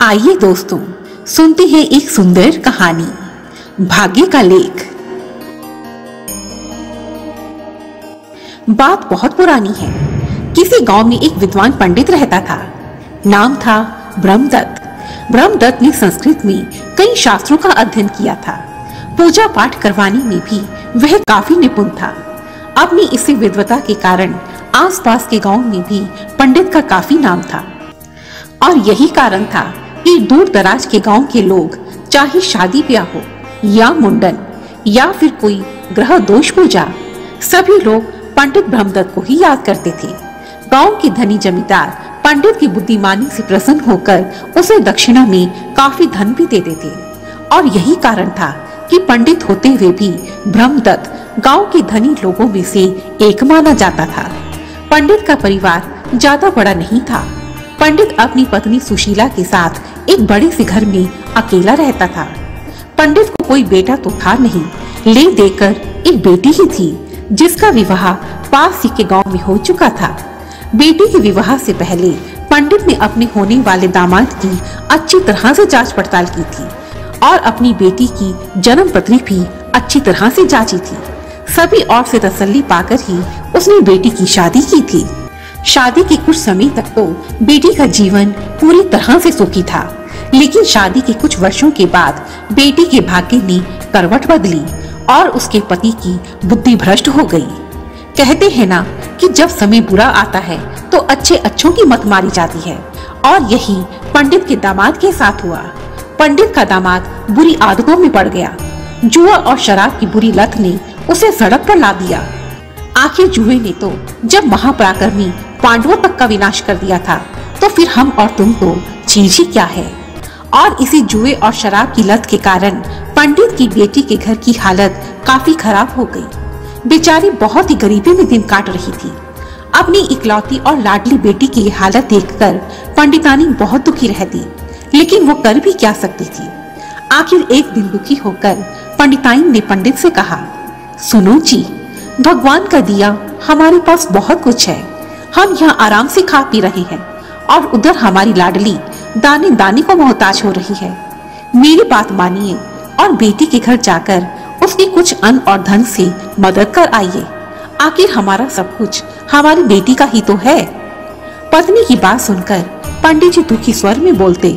आइए दोस्तों, सुनते हैं एक सुंदर कहानी, भाग्य का लेख। बात बहुत पुरानी है। किसी गांव में एक विद्वान पंडित रहता था। नाम था ब्रह्मदत्त। ब्रह्मदत्त ने संस्कृत में कई शास्त्रों का अध्ययन किया था। पूजा पाठ करवाने में भी वह काफी निपुण था। अपनी इसी विद्वता के कारण आसपास के गांव में भी पंडित का काफी नाम था। और यही कारण था कि दूर दराज के गांव के लोग, चाहे शादी ब्याह हो या मुंडन या फिर कोई ग्रह दोष पूजा, सभी लोग पंडित ब्रह्मदत्त को ही याद करते थे। गांव के धनी जमींदार पंडित की बुद्धिमानी से प्रसन्न होकर उसे दक्षिणा में काफी धन भी देते थे। और यही कारण था कि पंडित होते हुए भी ब्रह्मदत्त गांव के धनी लोगों में से एक माना जाता था। पंडित का परिवार ज्यादा बड़ा नहीं था। पंडित अपनी पत्नी सुशीला के साथ एक बड़े से घर में अकेला रहता था। पंडित को कोई बेटा तो था नहीं, ले देकर एक बेटी ही थी, जिसका विवाह पास ही के गांव में हो चुका था। बेटी के विवाह से पहले पंडित ने अपने होने वाले दामाद की अच्छी तरह से जांच पड़ताल की थी और अपनी बेटी की जन्म पत्री भी अच्छी तरह से जांची थी। सभी ओर से तसल्ली पाकर ही उसने बेटी की शादी की थी। शादी के कुछ समय तक तो बेटी का जीवन पूरी तरह से सुखी था, लेकिन शादी के कुछ वर्षों के बाद बेटी के भाग्य ने करवट बदली और उसके पति की बुद्धि भ्रष्ट हो गई। कहते हैं ना कि जब समय बुरा आता है तो अच्छे अच्छों की मत मारी जाती है, और यही पंडित के दामाद के साथ हुआ। पंडित का दामाद बुरी आदतों में पड़ गया। जुआ और शराब की बुरी लत ने उसे सड़क पर ला दिया। आखिर जुए ने तो जब महापराक्रमी पांडवों तक का विनाश कर दिया था, तो फिर हम और तुम तो चीज ही क्या है। और इसी जुए और शराब की लत के कारण पंडित की बेटी के घर की हालत काफी खराब हो गई। बेचारी बहुत ही गरीबी में दिन काट रही थी। अपनी इकलौती और लाडली बेटी की हालत देखकर पंडितानी बहुत दुखी रहती, लेकिन वो कर भी क्या सकती थी। आखिर एक दिन दुखी होकर पंडिताइन ने पंडित से कहा, सुनो जी, भगवान का दिया हमारे पास बहुत कुछ है। हम यहाँ आराम से खा पी रहे हैं और उधर हमारी लाडली दाने दाने को मोहताज हो रही है। मेरी बात मानिए और बेटी के घर जाकर उसकी कुछ अन्न और धन से मदद कर आइए। आखिर हमारा सब कुछ हमारी बेटी का ही तो है। पत्नी की बात सुनकर पंडित जी दुखी स्वर में बोलते,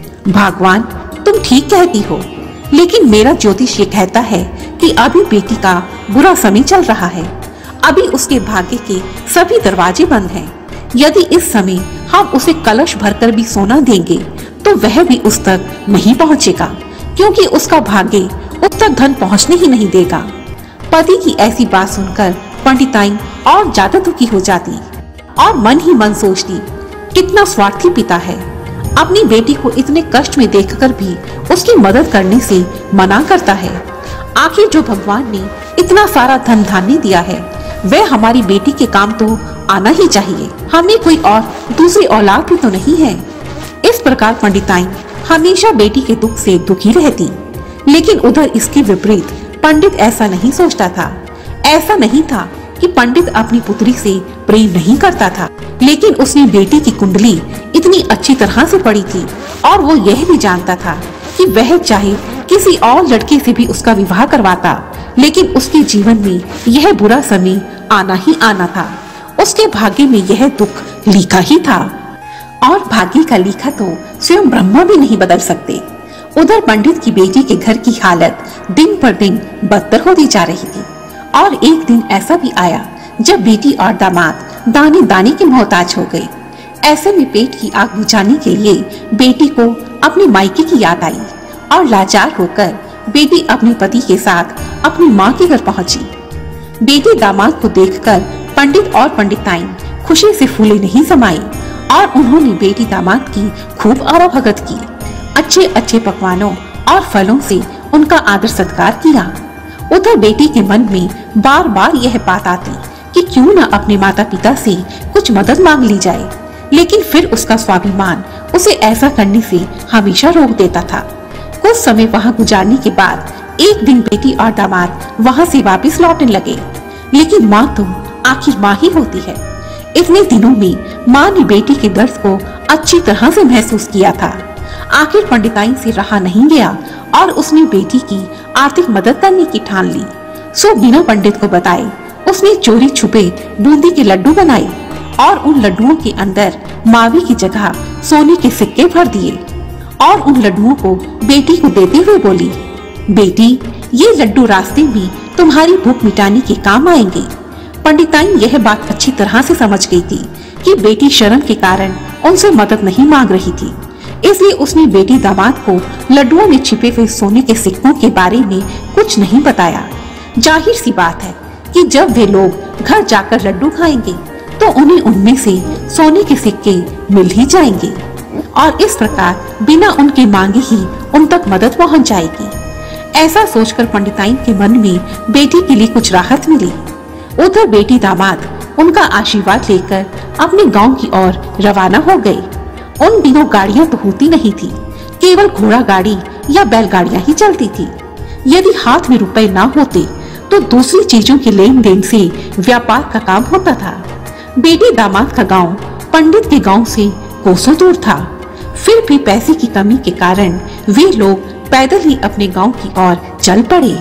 भगवान तुम ठीक कहती हो, लेकिन मेरा ज्योतिष ये कहता है कि अभी बेटी का बुरा समय चल रहा है। अभी उसके भाग्य के सभी दरवाजे बंद हैं। यदि इस समय हम उसे कलश भरकर भी सोना देंगे तो वह भी उस तक नहीं पहुंचेगा, क्योंकि उसका भाग्य उस तक धन पहुंचने ही नहीं देगा। पति की ऐसी बात सुनकर पंडिताइन और ज्यादा दुखी हो जाती और मन ही मन सोचती, कितना स्वार्थी पिता है, अपनी बेटी को इतने कष्ट में देखकर भी उसकी मदद करने से मना करता है। आखिर जो भगवान ने इतना सारा धन धान्य दिया है, वह हमारी बेटी के काम तो आना ही चाहिए। हमें कोई और दूसरी औलाद भी तो नहीं है। इस प्रकार पंडिताइन हमेशा बेटी के दुख से दुखी रहती, लेकिन उधर इसके विपरीत पंडित ऐसा नहीं सोचता था। ऐसा नहीं था कि पंडित अपनी पुत्री से प्रेम नहीं करता था, लेकिन उसने बेटी की कुंडली इतनी अच्छी तरह से पढ़ी थी और वो यह भी जानता था कि वह चाहे किसी और लड़के से भी उसका विवाह करवाता, लेकिन उसके जीवन में यह बुरा समय आना ही आना था। उसके भाग्य में यह दुख लिखा ही था, और भाग्य का लिखा तो स्वयं ब्रह्मा भी नहीं बदल सकते। उधर पंडित की बेटी के घर की हालत दिन पर दिन बदतर होती जा रही थी, और एक दिन ऐसा भी आया जब बेटी और दामाद दाने दाने के मोहताज हो गए। ऐसे में पेट की आग बुझाने के लिए बेटी को अपने मायके की याद आई, और लाचार होकर बेटी अपने पति के साथ अपनी माँ के घर पहुंची। बेटी दामाद को देखकर पंडित और पंडिताइन खुशी से फूले नहीं समाये, और उन्होंने बेटी दामाद की खूब आवभगत की। अच्छे अच्छे पकवानों और फलों से उनका आदर सत्कार किया। उधर बेटी के मन में बार बार यह बात आती कि क्यों न अपने माता पिता से कुछ मदद मांग ली जाए, लेकिन फिर उसका स्वाभिमान उसे ऐसा करने से हमेशा रोक देता था। कुछ समय वहाँ गुजारने के बाद एक दिन बेटी और दामाद वहाँ से वापस लौटने लगे, लेकिन माँ तो आखिर माँ ही होती है। इतने दिनों में माँ ने बेटी के दर्द को अच्छी तरह से महसूस किया था। आखिर पंडिताइन से रहा नहीं गया और उसने बेटी की आर्थिक मदद करने की ठान ली। सो बिना पंडित को बताए उसने चोरी छुपे बूंदी के लड्डू बनाए और उन लड्डुओं के अंदर मावी की जगह सोने के सिक्के भर दिए और उन लड्डुओं को बेटी को देते हुए बोली, बेटी ये लड्डू रास्ते में तुम्हारी भूख मिटाने के काम आएंगे। पंडिताइन यह बात अच्छी तरह से समझ गई थी कि बेटी शर्म के कारण उनसे मदद नहीं मांग रही थी, इसलिए उसने बेटी दामाद को लड्डुओं में छिपे हुए सोने के सिक्कों के बारे में कुछ नहीं बताया। जाहिर सी बात है कि जब वे लोग घर जाकर लड्डू खाएंगे तो उन्हें उनमें से सोने के सिक्के मिल ही जाएंगे और इस प्रकार बिना उनके मांगे ही उन तक मदद पहुंच जाएगी। ऐसा सोचकर पंडिताइन के मन में बेटी के लिए कुछ राहत मिली। उधर बेटी दामाद उनका आशीर्वाद लेकर अपने गांव की ओर रवाना हो गए। उन दिनों गाड़ियां तो होती नहीं थी, केवल घोड़ा गाड़ी या बैलगाड़ियां ही चलती थी। यदि हाथ में रुपए ना होते तो दूसरी चीजों के लेन देन से व्यापार का काम होता था। बेटी दामाद का गांव पंडित के गांव से कोसों दूर था, फिर भी पैसे की कमी के कारण वे लोग पैदल ही अपने गांव की ओर चल पड़े।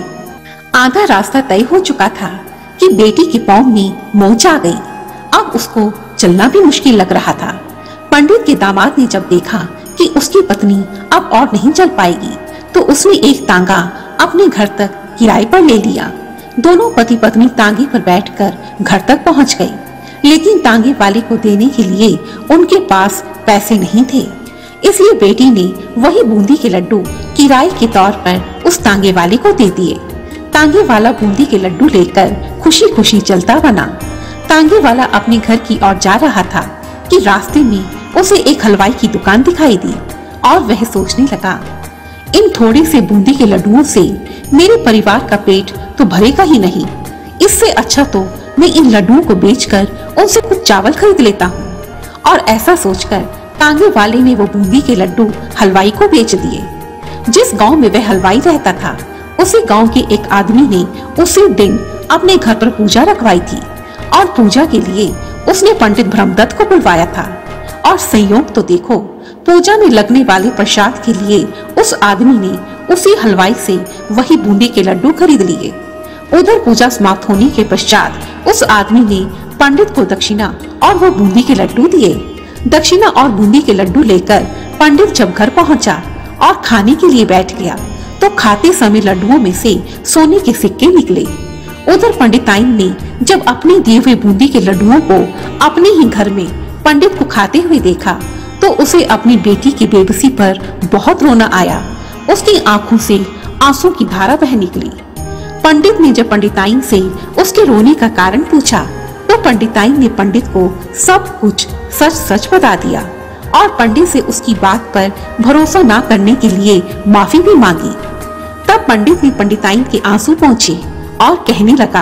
आधा रास्ता तय हो चुका था कि बेटी के पांव में मोच आ गई। अब उसको चलना भी मुश्किल लग रहा था। पंडित के दामाद ने जब देखा कि उसकी पत्नी अब और नहीं चल पाएगी तो उसने एक तांगा अपने घर तक किराए पर ले लिया। दोनों पति पत्नी तांगे पर बैठकर घर तक पहुंच गए, लेकिन तांगे वाले को देने के लिए उनके पास पैसे नहीं थे, इसलिए बेटी ने वही बूंदी के लड्डू किराए के तौर पर उस तांगे वाले को दे दिए। तांगे वाला बूंदी के लड्डू लेकर खुशी खुशी चलता बना। तांगे वाला अपने घर की ओर जा रहा था कि रास्ते में उसे एक हलवाई की दुकान दिखाई दी और वह सोचने लगा, इन थोड़े से बूंदी के लड्डुओं से मेरे परिवार का पेट तो भरेगा ही नहीं, इससे अच्छा तो मैं इन लड्डुओं को बेचकर उनसे कुछ चावल खरीद लेता हूँ। और ऐसा सोचकर तांगे वाले ने वो बूंदी के लड्डू हलवाई को बेच दिए। जिस गांव में वह हलवाई रहता था उसी गांव के एक आदमी ने उसी दिन अपने घर पर पूजा रखवाई थी और पूजा के लिए उसने पंडित ब्रह्मदत्त को बुलवाया था। और संयोग तो देखो, पूजा में लगने वाले प्रसाद के लिए उस आदमी ने उसी हलवाई से वही बूंदी के लड्डू खरीद लिए। उधर पूजा समाप्त होने के पश्चात उस आदमी ने पंडित को दक्षिणा और वो बूंदी के लड्डू दिए। दक्षिणा और बूंदी के लड्डू लेकर पंडित जब घर पहुंचा और खाने के लिए बैठ गया तो खाते समय लड्डुओं में से सोने के सिक्के निकले। उधर पंडिताइन ने जब अपने दिए हुए बूंदी के लड्डुओं को अपने ही घर में पंडित को खाते हुए देखा तो उसे अपनी बेटी की बेबसी पर बहुत रोना आया। उसकी आंखों से आंसू की धारा बह निकली। पंडित ने जब पंडिताइन से उसके रोने का कारण पूछा तो पंडिताइन ने पंडित को सब कुछ सच सच बता दिया और पंडित से उसकी बात पर भरोसा न करने के लिए माफी भी मांगी। तब पंडित ने पंडिताइन के आंसू पोंछे और कहने लगा,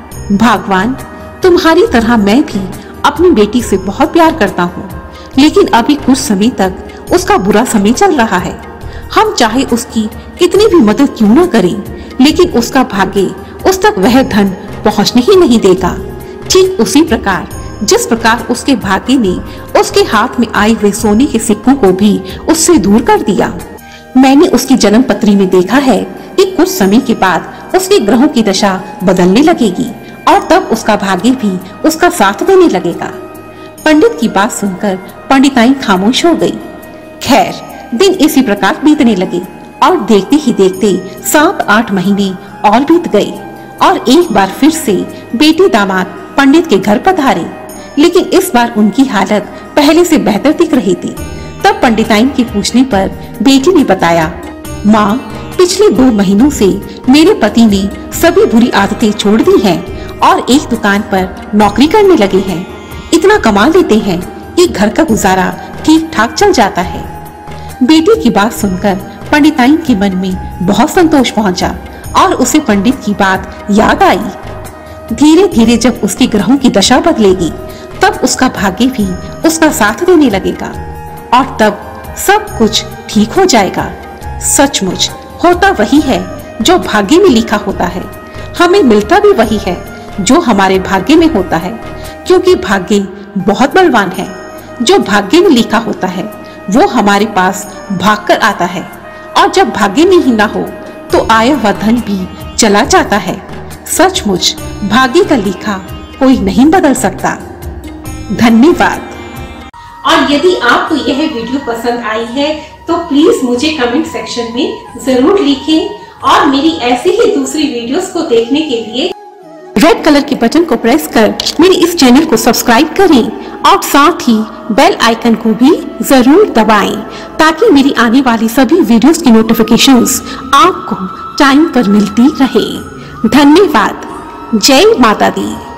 भगवान, तुम्हारी तरह मैं भी अपनी बेटी से बहुत प्यार करता हूँ, लेकिन अभी कुछ समय तक उसका बुरा समय चल रहा है। हम चाहे उसकी कितनी भी मदद क्यों न करें, लेकिन उसका भाग्य उस तक वह धन पहुँचने ही नहीं देगा। ठीक उसी प्रकार जिस प्रकार उसके भाग्य ने उसके हाथ में आए हुए सोने के सिक्कों को भी उससे दूर कर दिया। मैंने उसकी जन्म पत्री में देखा है कि कुछ समय के बाद उसके ग्रहों की दशा बदलने लगेगी और तब उसका भाग्य भी उसका साथ देने लगेगा। पंडित की बात सुनकर पंडिताइन खामोश हो गई। खैर, दिन इसी प्रकार बीतने लगे और देखते ही देखते 7-8 महीने और बीत गए और एक बार फिर से बेटी दामाद पंडित के घर पधारे, लेकिन इस बार उनकी हालत पहले से बेहतर दिख रही थी। तब पंडिताइन के पूछने पर बेटी ने बताया, माँ, पिछले 2 महीनों से मेरे पति ने सभी बुरी आदतें छोड़ दी हैं और एक दुकान पर नौकरी करने लगे हैं। इतना कमा लेते हैं कि घर का गुजारा ठीक ठाक चल जाता है। बेटी की बात सुनकर पंडिताइन के मन में बहुत संतोष पहुंचा और उसे पंडित की बात याद आई। धीरे धीरे जब उसके ग्रहों की दशा बदलेगी तब उसका भाग्य भी उसका साथ देने लगेगा और तब सब कुछ ठीक हो जाएगा। सचमुच होता वही है जो भाग्य में लिखा होता है, हमें मिलता भी वही है जो हमारे भाग्य में होता है, क्योंकि भाग्य बहुत बलवान है। जो भाग्य में लिखा होता है वो हमारे पास भागकर आता है, और जब भाग्य में ही ना हो तो आया हुआ धन भी चला जाता है। सचमुच भाग्य का लिखा कोई नहीं बदल सकता। धन्यवाद। और यदि आपको यह वीडियो पसंद आई है तो प्लीज मुझे कमेंट सेक्शन में जरूर लिखें, और मेरी ऐसी ही दूसरी वीडियोस को देखने के लिए रेड कलर के बटन को प्रेस कर मेरे इस चैनल को सब्सक्राइब करें, और साथ ही बेल आइकन को भी जरूर दबाएं, ताकि मेरी आने वाली सभी वीडियोस की नोटिफिकेशंस आपको टाइम पर मिलती रहे। धन्यवाद। जय माता दी।